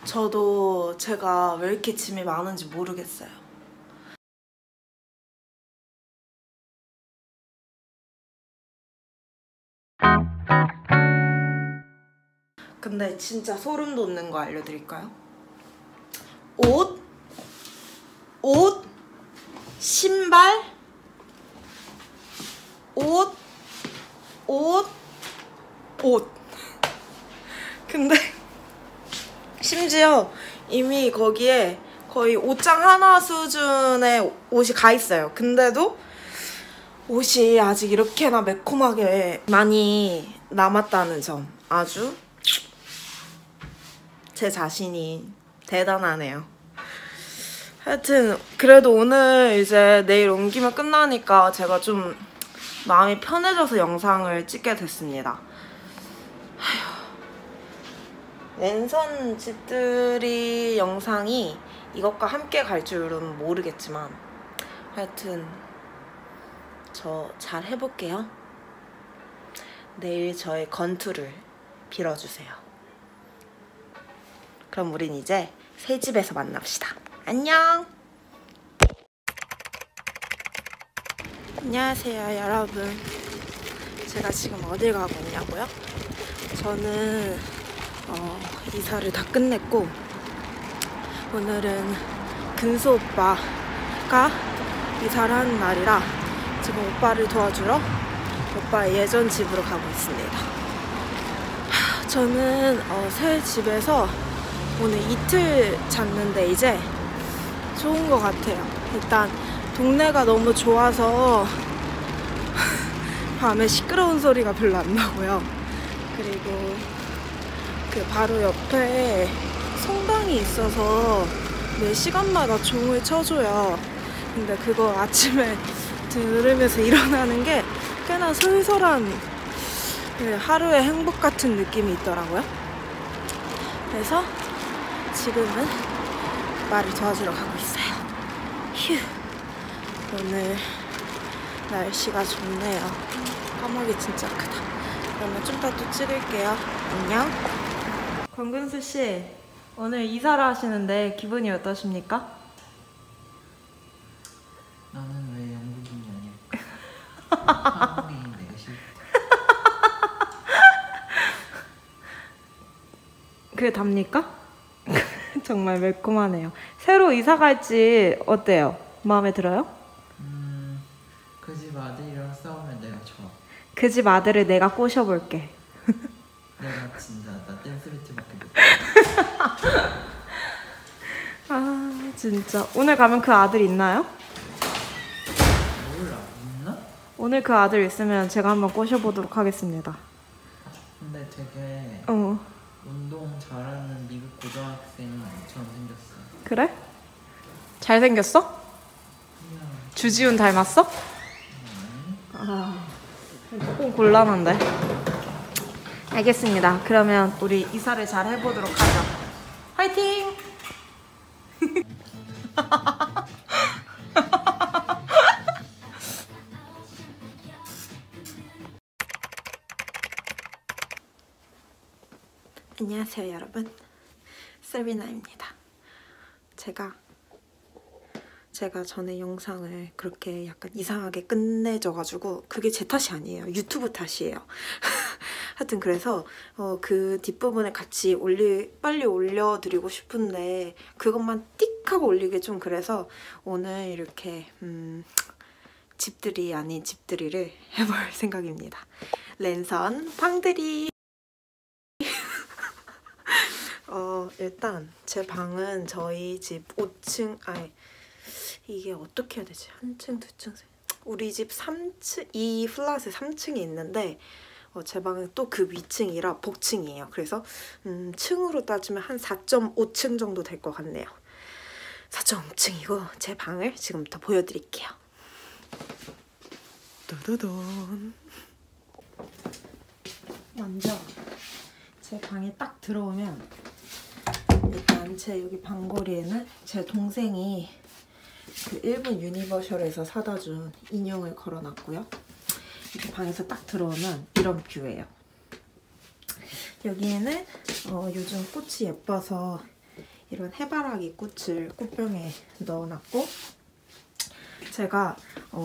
저도 제가 왜 이렇게 짐이 많은지 모르겠어요. 근데 진짜 소름 돋는 거 알려드릴까요? 옷, 신발, 옷. 근데 심지어 이미 거기에 거의 옷장 하나 수준의 옷이 가 있어요. 근데도 옷이 아직 이렇게나 매콤하게 많이 남았다는 점, 아주 제 자신이 대단하네요. 하여튼 그래도 오늘 이제 내일 옮기면 끝나니까 제가 좀 마음이 편해져서 영상을 찍게 됐습니다. 랜선 집들이 영상이 이것과 함께 갈 줄은 모르겠지만 하여튼 저 잘 해볼게요. 내일 저의 건투를 빌어주세요. 그럼 우린 이제 새 집에서 만납시다. 안녕! 안녕하세요 여러분. 제가 지금 어딜 가고 있냐고요? 저는 이사를 다 끝냈고 오늘은 근수 오빠가 이사를 하는 날이라 지금 오빠를 도와주러 오빠의 예전 집으로 가고 있습니다. 저는 새 집에서 오늘 이틀 잤는데 이제 좋은 것 같아요. 일단 동네가 너무 좋아서 밤에 시끄러운 소리가 별로 안 나고요. 그리고 그 바로 옆에 성당이 있어서 매 시간마다 종을 쳐줘요. 근데 그거 아침에 들으면서 일어나는 게 꽤나 솔솔한 하루의 행복 같은 느낌이 있더라고요. 그래서 지금은 오빠를 도와주러 가고 있어요. 휴, 오늘 날씨가 좋네요. 까마귀 진짜 크다. 그러면 좀 이따 또 찍을게요. 안녕. 권근수 씨, 오늘 이사를 하시는데 기분이 어떠십니까? 나는 왜 영국인이 아닐까? 한국인인 내가 싫다. 그게 답니까? 정말 매콤하네요. 새로 이사 갈지 어때요? 마음에 들어요? 그 집 아들이랑 싸우면 내가 져. 그 집 아들을 내가 꼬셔볼게. 내가 진짜 나 댄스 배틀밖에 못해. 아 진짜 오늘 가면 그 아들 있나요? 몰라, 있나? 오늘 그 아들 있으면 제가 한번 꼬셔보도록 하겠습니다. 근데 되게 운동 잘하는 미국 고등학생처럼 생겼어. 그래? 잘생겼어? 그냥 주지훈 닮았어? 아, 조금 곤란한데. 알겠습니다. 그러면 우리 이사를 잘 해보도록 하죠. 화이팅! 안녕하세요 여러분, 세리나입니다. 제가 전에 영상을 그렇게 약간 이상하게 끝내줘가지고 그게 제 탓이 아니에요. 유튜브 탓이에요. 하여튼 그래서 그 뒷부분에 같이 빨리 올려드리고 싶은데 그것만 띡 하고 올리기 좀 그래서 오늘 이렇게 집들이 아닌 집들이를 해볼 생각입니다. 랜선 팡들이. 일단 제 방은 저희 집 5층 이게 어떻게 해야 되지? 한 층, 두 층, 우리 집 3층, 이 플랫에 3층이 있는데 제 방은 또 그 위층이라 복층이에요. 그래서 층으로 따지면 한 4.5층 정도 될 것 같네요. 4.5층이고 제 방을 지금부터 보여드릴게요. 두두둔. 먼저 제 방에 딱 들어오면 일단 제 여기 방거리에는 제 동생이 그 일본 유니버셜에서 사다 준 인형을 걸어놨고요. 이렇게 방에서 딱 들어오면 이런 뷰예요. 여기에는 요즘 꽃이 예뻐서 이런 해바라기 꽃을 꽃병에 넣어놨고, 제가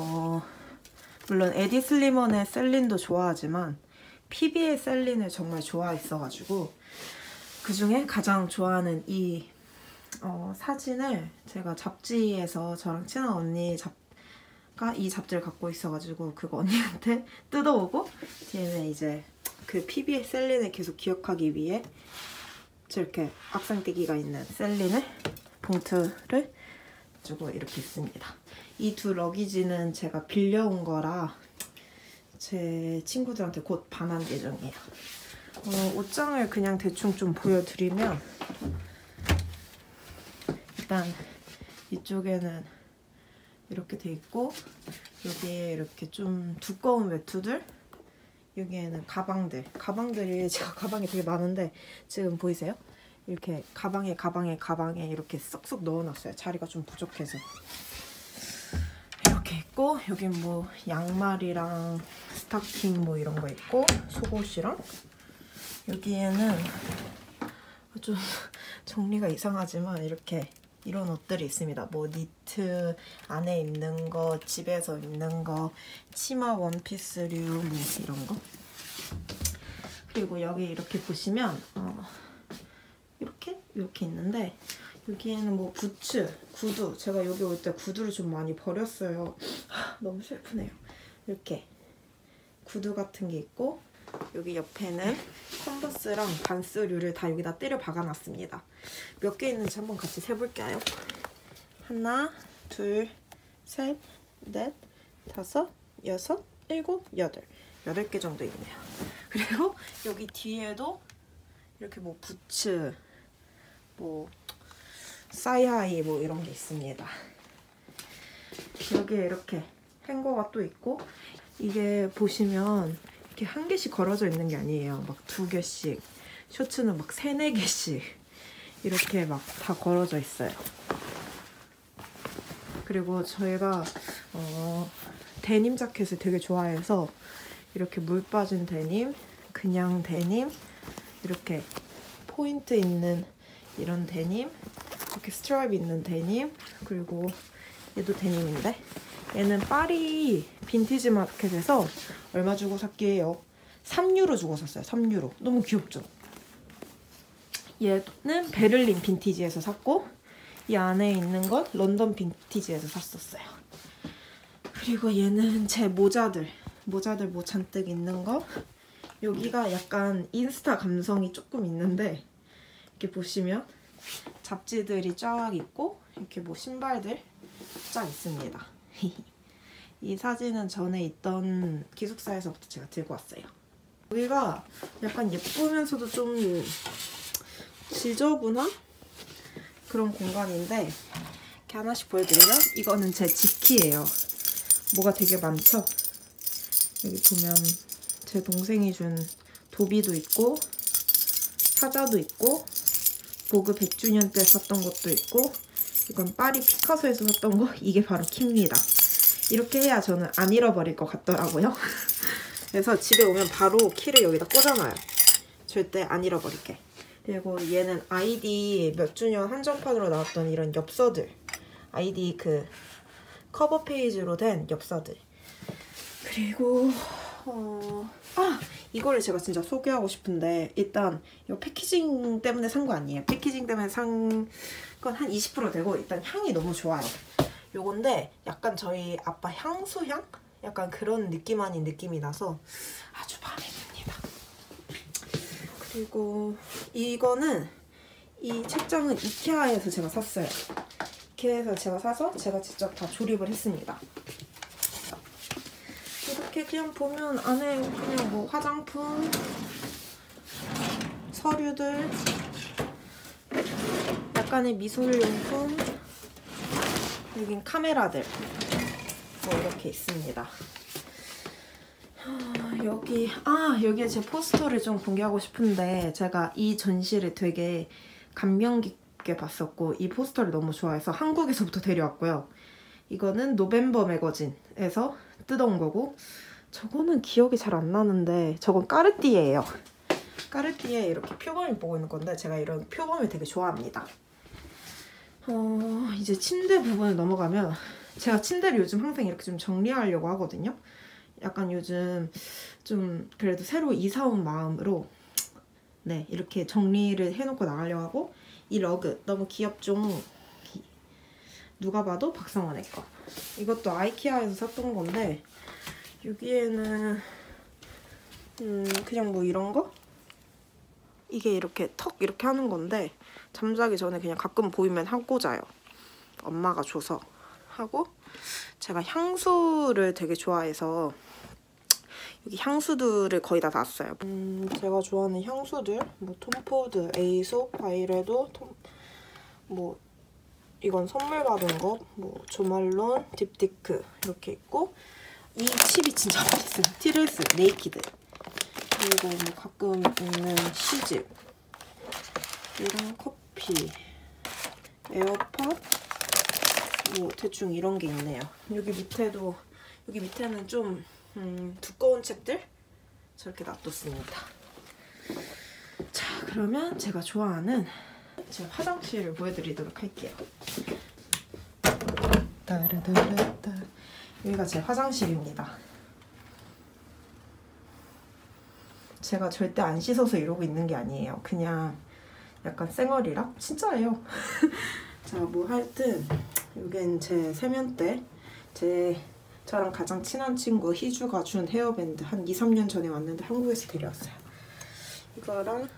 물론 에디 슬리먼의 셀린도 좋아하지만 PB의 셀린을 정말 좋아했어가지고 그 중에 가장 좋아하는 이 사진을 제가 잡지에서 저랑 친한 언니가 이 잡지를 갖고 있어가지고 그거 언니한테 뜯어오고, 뒤에는 이제 그 PB의 셀린을 계속 기억하기 위해 저렇게 악상떼기가 있는 셀린을 봉투를 주고 이렇게 있습니다. 이 두 러기지는 제가 빌려온 거라 제 친구들한테 곧 반환 예정이에요. 옷장을 그냥 대충 좀 보여드리면, 일단 이쪽에는 이렇게 돼 있고, 여기에 이렇게 좀 두꺼운 외투들, 여기에는 가방들이 제가 가방이 되게 많은데 지금 보이세요? 이렇게 가방에 이렇게 쏙쏙 넣어놨어요. 자리가 좀 부족해서. 이렇게 있고, 여긴 뭐 양말이랑 스타킹 뭐 이런 거 있고, 속옷이랑, 여기에는 좀 정리가 이상하지만 이렇게 이런 옷들이 있습니다. 뭐 니트 안에 입는 거, 집에서 입는 거, 치마 원피스류 뭐 이런 거. 그리고 여기 이렇게 보시면 이렇게 있는데, 여기에는 뭐 부츠, 구두, 제가 여기 올 때 구두를 좀 많이 버렸어요. 너무 슬프네요. 이렇게 구두 같은 게 있고, 여기 옆에는 컨버스랑 반스류를 다 여기다 때려 박아놨습니다. 몇 개 있는지 한번 같이 세볼까요? 하나, 둘, 셋, 넷, 다섯, 여섯, 일곱, 여덟. 8개 정도 있네요. 그리고 여기 뒤에도 이렇게 뭐 부츠, 뭐 사이하이 뭐 이런 게 있습니다. 여기에 이렇게 행거가 또 있고, 이게 보시면 이렇게 한 개씩 걸어져 있는 게 아니에요. 막 2개씩, 셔츠는 막 3, 4개씩 이렇게 막 다 걸어져 있어요. 그리고 저희가 데님 자켓을 되게 좋아해서 이렇게 물 빠진 데님, 그냥 데님, 이렇게 포인트 있는 이런 데님, 이렇게 스트라이프 있는 데님, 그리고 얘도 데님인데, 얘는 파리 빈티지 마켓에서 얼마 주고 샀게요? 3유로 주고 샀어요. 3유로. 너무 귀엽죠? 얘는 베를린 빈티지에서 샀고, 이 안에 있는 건 런던 빈티지에서 샀었어요. 그리고 얘는 제 모자들 뭐 잔뜩 있는 거. 여기가 약간 인스타 감성이 조금 있는데, 이렇게 보시면 잡지들이 쫙 있고, 이렇게 뭐 신발들 쫙 있습니다. 이 사진은 전에 있던 기숙사에서부터 제가 들고 왔어요. 여기가 약간 예쁘면서도 좀 지저분한 그런 공간인데, 이렇게 하나씩 보여드리면, 이거는 제 지키예요. 뭐가 되게 많죠? 여기 보면 제 동생이 준 도비도 있고, 사자도 있고, 보그 100주년 때 샀던 것도 있고, 이건 파리 피카소에서 샀던 거, 이게 바로 키입니다. 이렇게 해야 저는 안 잃어버릴 것 같더라고요. 그래서 집에 오면 바로 키를 여기다 꽂아놔요. 절대 안 잃어버릴게. 그리고 얘는 아이디 몇 주년 한정판으로 나왔던 이런 엽서들, 아이디 그 커버 페이지로 된 엽서들. 그리고 이거를 제가 진짜 소개하고 싶은데, 일단 이거 패키징 때문에 산 거 아니에요. 패키징 때문에 산 건 한 20% 되고, 일단 향이 너무 좋아요. 요건데 약간 저희 아빠 향수향? 약간 그런 느낌 아닌 느낌이 나서 아주 마음에 듭니다. 그리고 이거는, 이 책장은 이케아에서 제가 샀어요. 이케아에서 제가 사서 제가 직접 다 조립을 했습니다. 이렇게 그냥 보면 안에 그냥 뭐 화장품, 서류들, 약간의 미술용품, 여긴 카메라들 뭐 이렇게 있습니다. 여기에 제 포스터를 좀 공개하고 싶은데, 제가 이 전시를 되게 감명 깊게 봤었고, 이 포스터를 너무 좋아해서 한국에서부터 데려왔고요. 이거는 노벤버 매거진에서 뜯어온 거고, 저거는 기억이 잘 안 나는데, 저건 까르띠에예요. 까르띠에 이렇게 표범이 보고 있는 건데, 제가 이런 표범을 되게 좋아합니다. 이제 침대 부분을 넘어가면 제가 침대를 요즘 항상 이렇게 좀 정리하려고 하거든요. 약간 요즘 좀 그래도 새로 이사 온 마음으로 네 이렇게 정리를 해놓고 나가려고 하고, 이 러그 너무 귀엽죠? 누가 봐도 박상원의 거. 이것도 아이키아에서 샀던 건데 여기에는 그냥 뭐 이런 거? 이게 이렇게 턱 이렇게 하는 건데 잠자기 전에 그냥 가끔 보이면 하고 자요. 엄마가 줘서 하고, 제가 향수를 되게 좋아해서 여기 향수들을 거의 다 놨어요. 제가 좋아하는 향수들 뭐 톰포드, 에이소, 바이레도, 뭐 이건 선물 받은 거, 뭐 조말론, 딥티크 이렇게 있고, 이 칩이 진짜 맛있어요. 티르스, 네이키드. 그리고 뭐 가끔 있는 시집, 이런 커피, 에어팟, 뭐 대충 이런 게 있네요. 여기 밑에는 좀 두꺼운 책들 저렇게 놔뒀습니다. 자, 그러면 제가 좋아하는 제 화장실을 보여드리도록 할게요. 따라따라따. 여기가 제 화장실입니다. 제가 절대 안 씻어서 이러고 있는 게 아니에요. 그냥 약간 쌩얼이라? 진짜예요. 자, 뭐 하여튼 여긴 제 세면대. 저랑 가장 친한 친구 희주가 준 헤어밴드. 한 2, 3년 전에 왔는데 한국에서 데려왔어요. 이거랑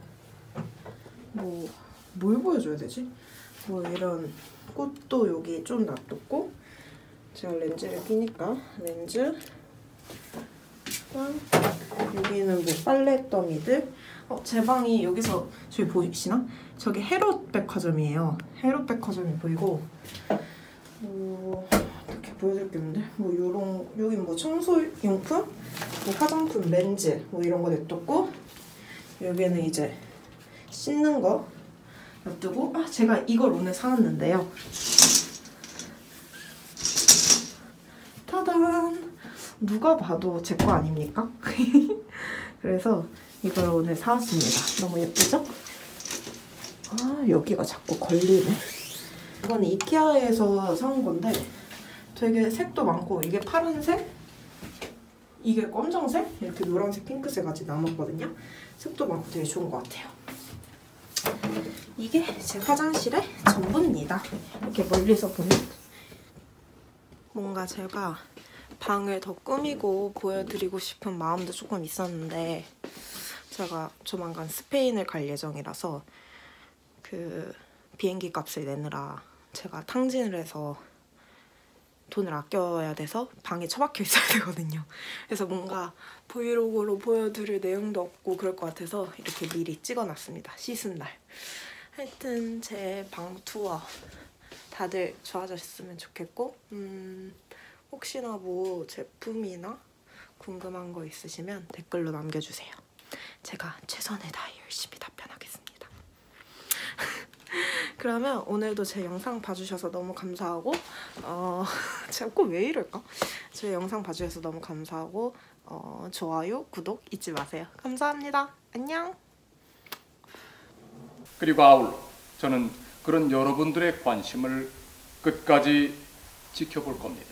뭐 뭘 보여줘야 되지? 뭐 이런 꽃도 여기 좀 놔뒀고, 제가 렌즈를 끼니까 렌즈, 여기는 뭐 빨래 더미들. 제 방이 여기서 저기 보이시나? 저기 헤롯 백화점이에요. 헤롯 백화점이 보이고, 어떻게 보여줄 게 없는데? 뭐 요런, 여기 뭐 청소용품, 뭐 화장품, 렌즈 뭐 이런 거 냅뒀고, 여기는 이제 씻는 거 놔두고, 제가 이걸 오늘 사왔는데요. 타단! 누가 봐도 제 거 아닙니까? 그래서 이걸 오늘 사왔습니다. 너무 예쁘죠? 여기가 자꾸 걸리네. 이건 이케아에서 사온 건데 되게 색도 많고, 이게 파란색, 이게 검정색, 이렇게 노란색, 핑크색 아직 남았거든요. 색도 많고 되게 좋은 것 같아요. 이게 제 화장실의 전부입니다. 이렇게 멀리서 보면 뭔가 제가 방을 더 꾸미고 보여드리고 싶은 마음도 조금 있었는데, 제가 조만간 스페인을 갈 예정이라서 그 비행기 값을 내느라 제가 탕진을 해서 돈을 아껴야 돼서 방에 처박혀 있어야 되거든요. 그래서 뭔가 브이로그로 보여드릴 내용도 없고 그럴 것 같아서 이렇게 미리 찍어놨습니다. 씻은 날. 하여튼 제 방 투어 다들 좋아하셨으면 좋겠고, 혹시나 뭐 제품이나 궁금한 거 있으시면 댓글로 남겨주세요. 제가 최선을 다해 열심히 답변하겠습니다. 그러면 오늘도 제 영상 봐주셔서 너무 감사하고, 제가 꼭 왜 이럴까? 제 영상 봐주셔서 너무 감사하고, 좋아요, 구독 잊지 마세요. 감사합니다. 안녕. 그리고 아울러 저는 그런 여러분들의 관심을 끝까지 지켜볼 겁니다.